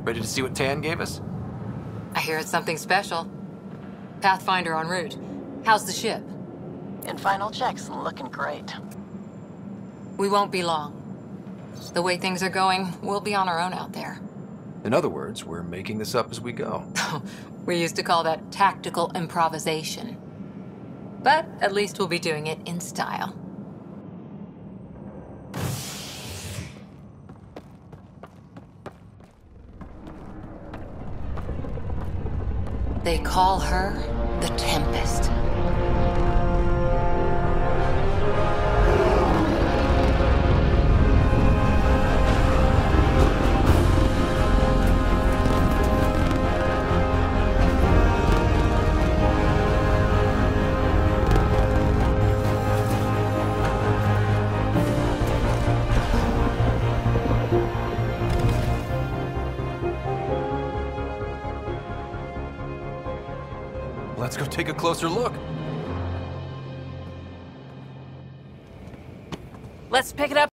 Ready to see what Tan gave us? I hear it's something special. Pathfinder en route. How's the ship? In final checks, looking great. We won't be long. The way things are going, we'll be on our own out there. In other words, we're making this up as we go. We used to call that tactical improvisation. But at least we'll be doing it in style. They call her the Tempest. Let's go take a closer look. Let's pick it up.